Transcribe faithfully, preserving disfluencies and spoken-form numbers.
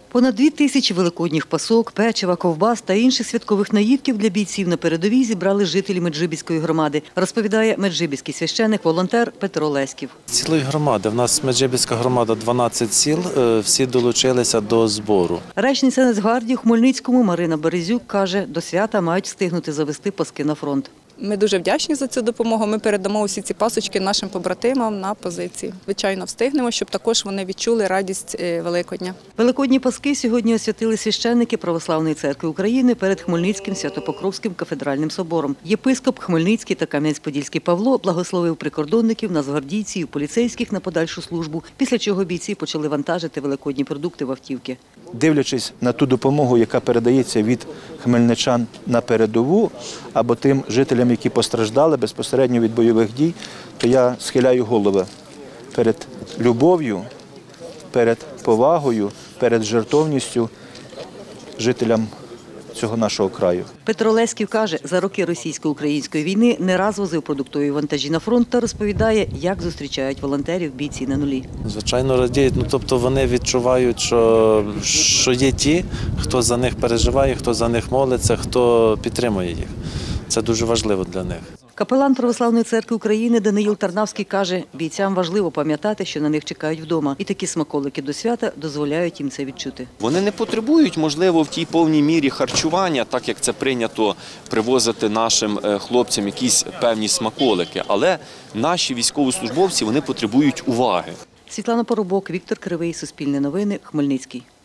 Понад дві тисячі великодніх пасок, печива, ковбас та інших святкових наїдків для бійців на передовій зібрали жителі Меджибіської громади, розповідає меджибіський священик-волонтер Петро Леськів. Цілої громади. В нас Меджибіська громада дванадцять сіл, всі долучилися до збору. Речниця Нацгвардії у Хмельницькому Марина Березюк каже, до свята мають встигнути завести паски на фронт. Ми дуже вдячні за цю допомогу. Ми передамо усі ці пасочки нашим побратимам на позиції. Звичайно, встигнемо, щоб також вони відчули радість Великодня. Великодні паски сьогодні освятили священники Православної церкви України перед Хмельницьким Свято-Покровським кафедральним собором. Єпископ Хмельницький та Кам'янець-Подільський Павло благословив прикордонників, нацгвардійців, поліцейських на подальшу службу, після чого бійці почали вантажити великодні продукти в автівки. Дивлячись на ту допомогу, яка передається від хмельничан на передову або тим жителям, які постраждали безпосередньо від бойових дій, то я схиляю голови перед любов'ю, перед повагою, перед жертовністю жителям цього нашого краю. Петро Леськів каже, за роки російсько-української війни не раз возив продуктові вантажі на фронт та розповідає, як зустрічають волонтерів бійці на нулі. Звичайно, радіють, ну, тобто вони відчувають, що, що є ті, хто за них переживає, хто за них молиться, хто підтримує їх. Це дуже важливо для них. Капелан Православної церкви України Даниїл Тарнавський каже, бійцям важливо пам'ятати, що на них чекають вдома. І такі смаколики до свята дозволяють їм це відчути. Вони не потребують, можливо, в тій повній мірі харчування, так як це прийнято привозити нашим хлопцям якісь певні смаколики. Але наші військовослужбовці, вони потребують уваги. Світлана Поробок, Віктор Кривий, Суспільне новини, Хмельницький.